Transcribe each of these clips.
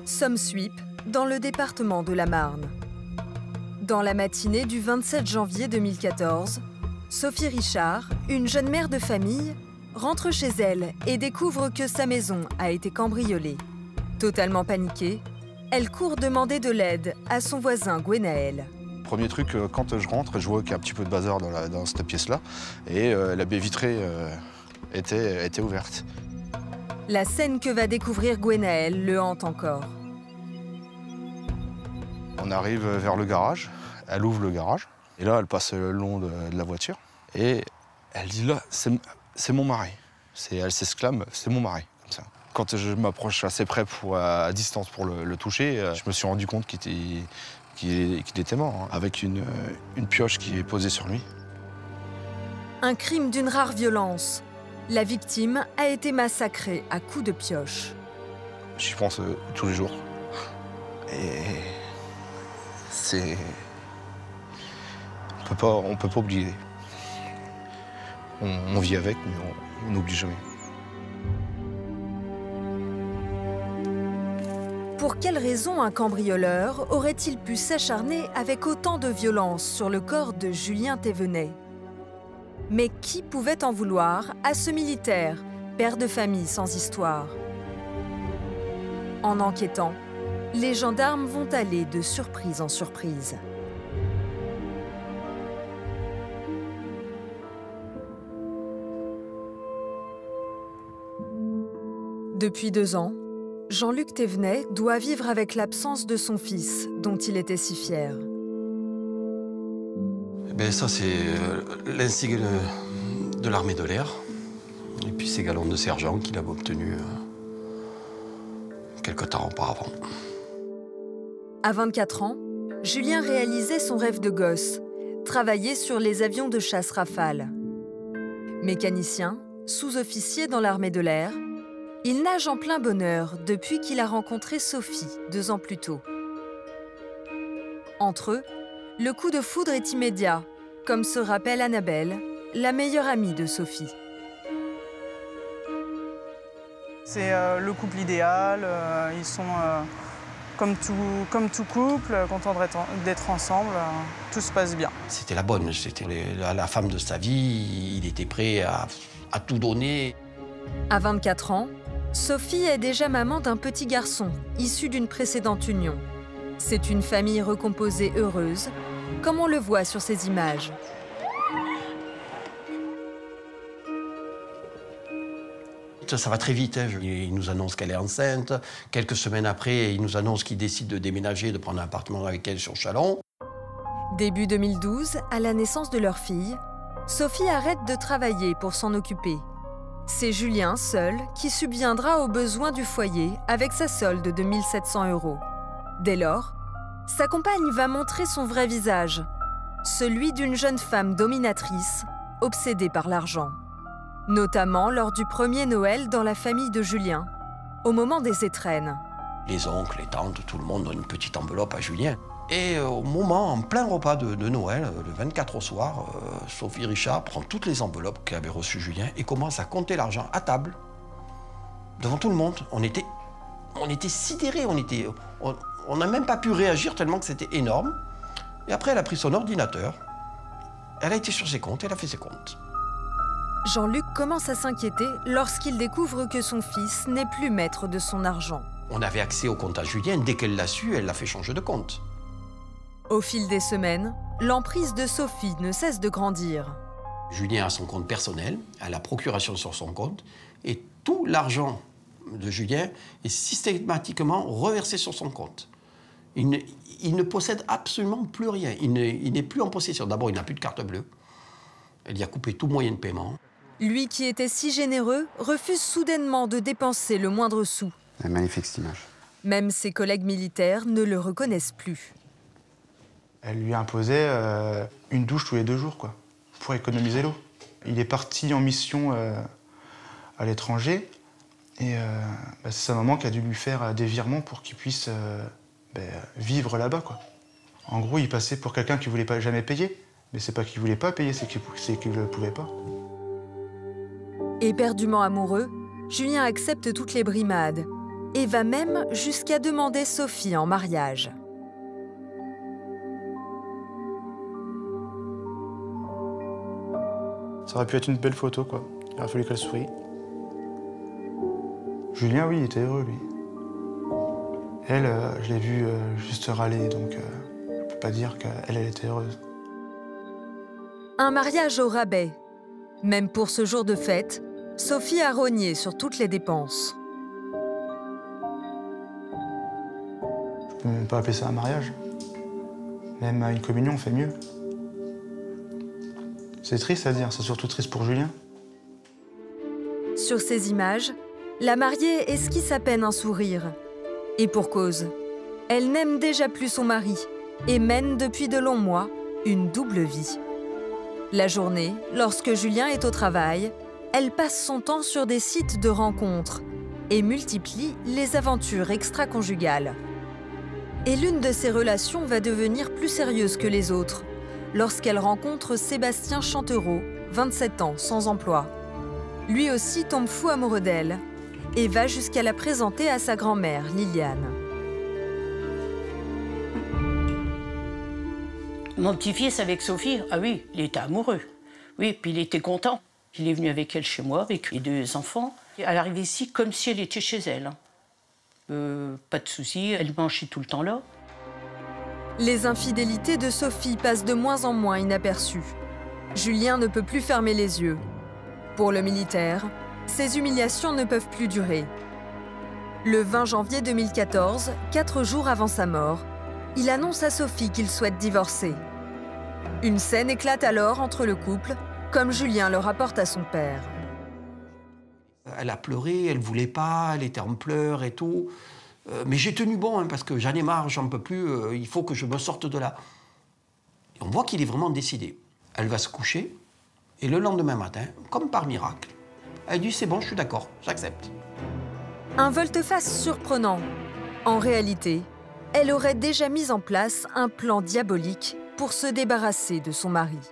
Somme-Suip, dans le département de la Marne. Dans la matinée du 27 janvier 2014, Sophie Richard, une jeune mère de famille, rentre chez elle et découvre que sa maison a été cambriolée. Totalement paniquée, elle court demander de l'aide à son voisin Gwenaël. Premier truc, quand je rentre, je vois qu'il y a un petit peu de bazar dans cette pièce-là et la baie vitrée était ouverte. La scène que va découvrir Gwenaël le hante encore. On arrive vers le garage, elle ouvre le garage et là elle passe le long de la voiture et elle dit là, c'est mon mari. Elle s'exclame, c'est mon mari, comme ça. Quand je m'approche assez près à distance pour le toucher, je me suis rendu compte qu'il était mort, hein, avec une pioche qui est posée sur lui. Un crime d'une rare violence. La victime a été massacrée à coups de pioche. J'y pense tous les jours. Et c'est... On peut pas oublier. On vit avec, mais on n'oublie jamais. Pour quelle raison un cambrioleur aurait-il pu s'acharner avec autant de violence sur le corps de Julien Thévenet? Mais qui pouvait en vouloir à ce militaire, père de famille sans histoire? En enquêtant, les gendarmes vont aller de surprise en surprise. Depuis 2 ans, Jean-Luc Thévenet doit vivre avec l'absence de son fils, dont il était si fier. Ça, c'est l'insigne de l'armée de l'air. Et puis ces galons de sergent qu'il avait obtenus quelque temps auparavant. À 24 ans, Julien réalisait son rêve de gosse, travailler sur les avions de chasse Rafale. Mécanicien, sous-officier dans l'armée de l'air, il nage en plein bonheur depuis qu'il a rencontré Sophie 2 ans plus tôt. Entre eux, le coup de foudre est immédiat, comme se rappelle Annabelle, la meilleure amie de Sophie. C'est le couple idéal, ils sont comme tout couple, contents d'être ensemble, tout se passe bien. C'était la bonne, c'était la femme de sa vie, il était prêt à tout donner. À 24 ans, Sophie est déjà maman d'un petit garçon, issu d'une précédente union. C'est une famille recomposée heureuse, comme on le voit sur ces images. Ça va très vite, hein. Il nous annonce qu'elle est enceinte. Quelques semaines après, il nous annonce qu'il décide de déménager, de prendre un appartement avec elle sur Chalon. Début 2012, à la naissance de leur fille, Sophie arrête de travailler pour s'en occuper. C'est Julien, seul, qui subviendra aux besoins du foyer avec sa solde de 1 700 €. Dès lors, sa compagne va montrer son vrai visage, celui d'une jeune femme dominatrice, obsédée par l'argent. Notamment lors du premier Noël dans la famille de Julien, au moment des étrennes. Les oncles, les tantes, tout le monde donne une petite enveloppe à Julien. Et au moment, en plein repas de Noël, le 24 au soir, Sophie Richard prend toutes les enveloppes qu'avait reçues Julien et commence à compter l'argent à table, devant tout le monde. On était sidérés, on n'a même pas pu réagir tellement que c'était énorme. Et après, elle a pris son ordinateur, elle a été sur ses comptes, elle a fait ses comptes. Jean-Luc commence à s'inquiéter lorsqu'il découvre que son fils n'est plus maître de son argent. On avait accès au compte à Julien, dès qu'elle l'a su, elle l'a fait changer de compte. Au fil des semaines, l'emprise de Sophie ne cesse de grandir. Julien a son compte personnel, a la procuration sur son compte, et tout l'argent de Julien est systématiquement reversé sur son compte. Il ne possède absolument plus rien, il n'est plus en possession. D'abord, il n'a plus de carte bleue, elle y a coupé tout moyen de paiement. Lui qui était si généreux refuse soudainement de dépenser le moindre sou. C'est magnifique cette image. Même ses collègues militaires ne le reconnaissent plus. Elle lui imposait une douche tous les 2 jours, quoi, pour économiser l'eau. Il est parti en mission à l'étranger et c'est sa maman qui a dû lui faire des virements pour qu'il puisse vivre là-bas, quoi. En gros, il passait pour quelqu'un qui ne voulait pas jamais payer. Mais c'est pas qu'il ne voulait pas payer, c'est qu'il ne pouvait pas. Éperdument amoureux, Julien accepte toutes les brimades. et va même jusqu'à demander Sophie en mariage. Ça aurait pu être une belle photo, quoi. Il aurait fallu qu'elle sourie. Julien, oui, il était heureux, lui. Elle, je l'ai vue juste râler, donc je ne peux pas dire qu'elle était heureuse. Un mariage au rabais. Même pour ce jour de fête, Sophie a rogné sur toutes les dépenses. Je ne peux même pas appeler ça un mariage. Même une communion, on fait mieux. C'est triste à dire, c'est surtout triste pour Julien. Sur ces images, la mariée esquisse à peine un sourire. Et pour cause, elle n'aime déjà plus son mari et mène depuis de longs mois une double vie. La journée, lorsque Julien est au travail, elle passe son temps sur des sites de rencontres et multiplie les aventures extra-conjugales. Et l'une de ces relations va devenir plus sérieuse que les autres lorsqu'elle rencontre Sébastien Chantereau, 27 ans, sans emploi. Lui aussi tombe fou amoureux d'elle et va jusqu'à la présenter à sa grand-mère, Liliane. Mon petit-fils avec Sophie, ah oui, il était amoureux. Oui, puis il était content. Il est venu avec elle chez moi, avec les 2 enfants. Elle arrive ici comme si elle était chez elle. Pas de souci, elle mangeait tout le temps là. Les infidélités de Sophie passent de moins en moins inaperçues. Julien ne peut plus fermer les yeux. Pour le militaire, ces humiliations ne peuvent plus durer. Le 20 janvier 2014, 4 jours avant sa mort, il annonce à Sophie qu'il souhaite divorcer. Une scène éclate alors entre le couple, comme Julien le rapporte à son père. Elle a pleuré, elle ne voulait pas, elle était en pleurs et tout. Mais j'ai tenu bon, hein, parce que j'en ai marre, j'en peux plus, il faut que je me sorte de là. Et on voit qu'il est vraiment décidé. Elle va se coucher, et le lendemain matin, comme par miracle, elle dit « c'est bon, je suis d'accord, j'accepte ». Un volte-face surprenant. En réalité, elle aurait déjà mis en place un plan diabolique pour se débarrasser de son mari.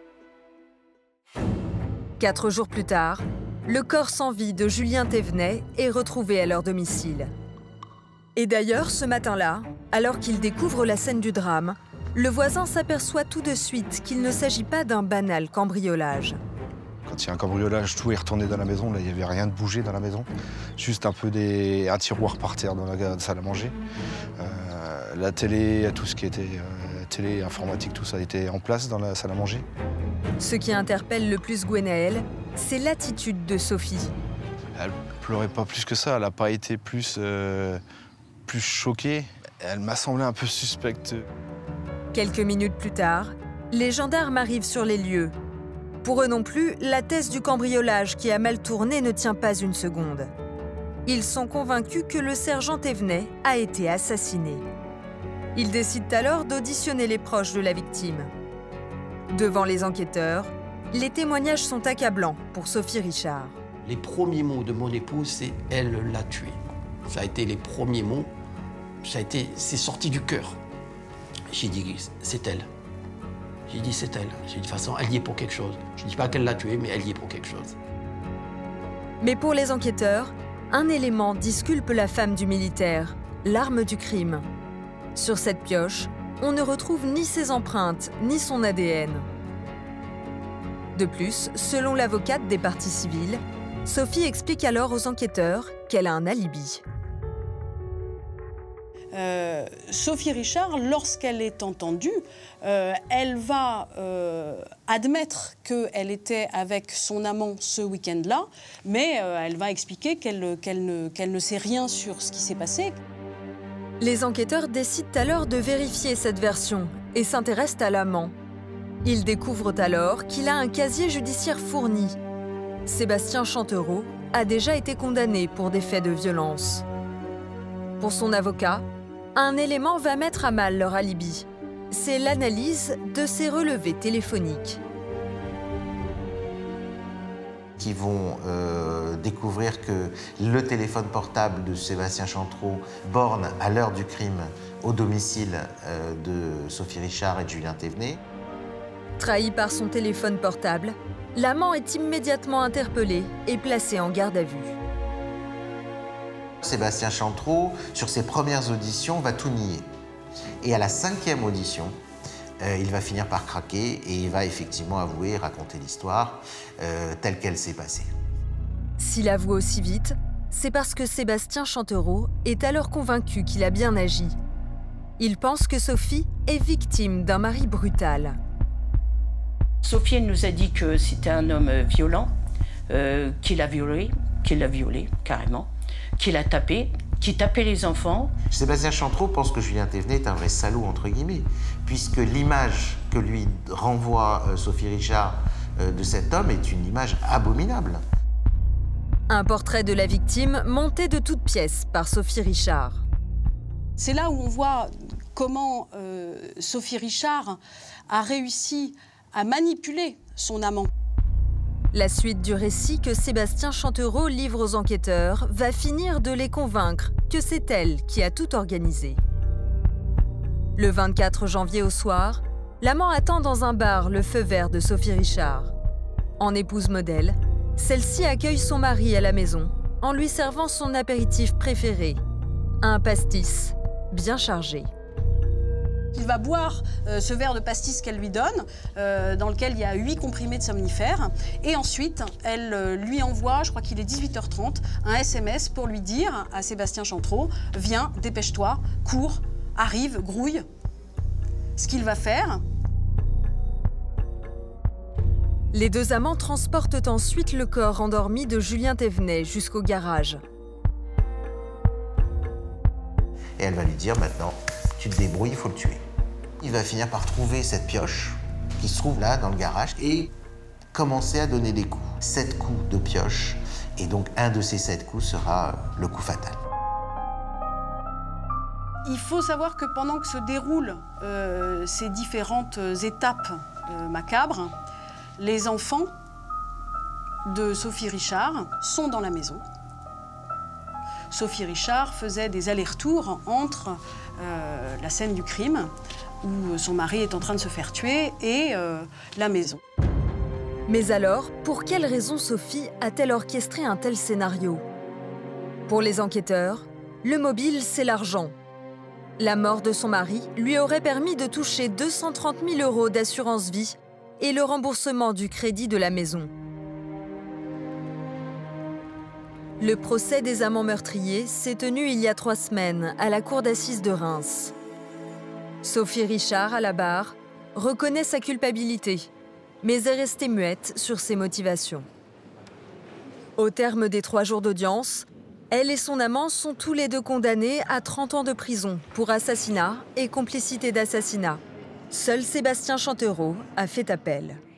4 jours plus tard, le corps sans vie de Julien Thévenet est retrouvé à leur domicile. Et d'ailleurs, ce matin-là, alors qu'il découvre la scène du drame, le voisin s'aperçoit tout de suite qu'il ne s'agit pas d'un banal cambriolage. Quand il y a un cambriolage, tout est retourné dans la maison. Là, il n'y avait rien de bougé dans la maison. Juste un tiroir par terre dans la salle à manger. La télé, tout ce qui était télé, informatique, tout ça était en place dans la salle à manger. Ce qui interpelle le plus Gwenaëlle, c'est l'attitude de Sophie. Elle pleurait pas plus que ça. Elle n'a pas été plus choquée. Elle m'a semblé un peu suspecte. Quelques minutes plus tard, les gendarmes arrivent sur les lieux. Pour eux non plus, la thèse du cambriolage qui a mal tourné ne tient pas une seconde. Ils sont convaincus que le sergent Thévenet a été assassiné. Ils décident alors d'auditionner les proches de la victime. Devant les enquêteurs, les témoignages sont accablants pour Sophie Richard. Les premiers mots de mon épouse, c'est « elle l'a tué ». Ça a été les premiers mots, c'est sorti du cœur. J'ai dit « c'est elle ». J'ai dit « c'est elle ». J'ai dit « de toute façon, elle y est pour quelque chose ». Je ne dis pas qu'elle l'a tué, mais elle y est pour quelque chose. Mais pour les enquêteurs, un élément disculpe la femme du militaire, l'arme du crime. Sur cette pioche, on ne retrouve ni ses empreintes, ni son ADN. De plus, selon l'avocate des parties civiles, Sophie explique alors aux enquêteurs qu'elle a un alibi. Sophie Richard, lorsqu'elle est entendue, elle va admettre qu'elle était avec son amant ce week-end-là, mais elle va expliquer qu'elle ne sait rien sur ce qui s'est passé. Les enquêteurs décident alors de vérifier cette version et s'intéressent à l'amant. Ils découvrent alors qu'il a un casier judiciaire fourni. Sébastien Chantereau a déjà été condamné pour des faits de violence. Pour son avocat, un élément va mettre à mal leur alibi. C'est l'analyse de ses relevés téléphoniques. Qui vont découvrir que le téléphone portable de Sébastien Chantereau borne à l'heure du crime au domicile de Sophie Richard et de Julien Thévenet. Trahi par son téléphone portable, l'amant est immédiatement interpellé et placé en garde à vue. Sébastien Chantreau, sur ses premières auditions, va tout nier. Et à la 5e audition, il va finir par craquer et il va effectivement avouer, raconter l'histoire telle qu'elle s'est passée. S'il avoue aussi vite, c'est parce que Sébastien Chantereau est alors convaincu qu'il a bien agi. Il pense que Sophie est victime d'un mari brutal. Sophie elle nous a dit que c'était un homme violent, qui l'a violée carrément, qui l'a tapé, qui tapait les enfants. Sébastien Chantreau pense que Julien Thévenet est un vrai salaud, entre guillemets, puisque l'image que lui renvoie Sophie Richard de cet homme est une image abominable. Un portrait de la victime monté de toutes pièces par Sophie Richard. C'est là où on voit comment Sophie Richard a réussi à manipuler son amant. La suite du récit que Sébastien Chantereau livre aux enquêteurs va finir de les convaincre que c'est elle qui a tout organisé. Le 24 janvier au soir, l'amant attend dans un bar le feu vert de Sophie Richard. En épouse modèle, celle-ci accueille son mari à la maison en lui servant son apéritif préféré, un pastis bien chargé. Il va boire ce verre de pastis qu'elle lui donne, dans lequel il y a 8 comprimés de somnifères. Et ensuite, elle lui envoie, je crois qu'il est 18h30, un SMS pour lui dire à Sébastien Chantreau « Viens, dépêche-toi, cours, arrive, grouille ». Ce qu'il va faire. Les deux amants transportent ensuite le corps endormi de Julien Thévenet jusqu'au garage. Et elle va lui dire maintenant, tu te débrouilles, il faut le tuer. Il va finir par trouver cette pioche qui se trouve là dans le garage et commencer à donner des coups. 7 coups de pioche et donc un de ces 7 coups sera le coup fatal. Il faut savoir que pendant que se déroulent ces différentes étapes macabres, les enfants de Sophie Richard sont dans la maison. Sophie Richard faisait des allers-retours entre la scène du crime, où son mari est en train de se faire tuer, et la maison. Mais alors, pour quelle raison Sophie a-t-elle orchestré un tel scénario? Pour les enquêteurs, le mobile, c'est l'argent. La mort de son mari lui aurait permis de toucher 230 000 € d'assurance vie et le remboursement du crédit de la maison. Le procès des amants meurtriers s'est tenu il y a 3 semaines à la cour d'assises de Reims. Sophie Richard, à la barre, reconnaît sa culpabilité, mais est restée muette sur ses motivations. Au terme des 3 jours d'audience, elle et son amant sont tous les deux condamnés à 30 ans de prison pour assassinat et complicité d'assassinat. Seul Sébastien Chantereau a fait appel.